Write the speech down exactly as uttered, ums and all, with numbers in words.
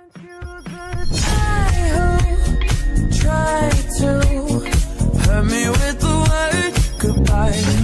Try to hurt me with the word goodbye.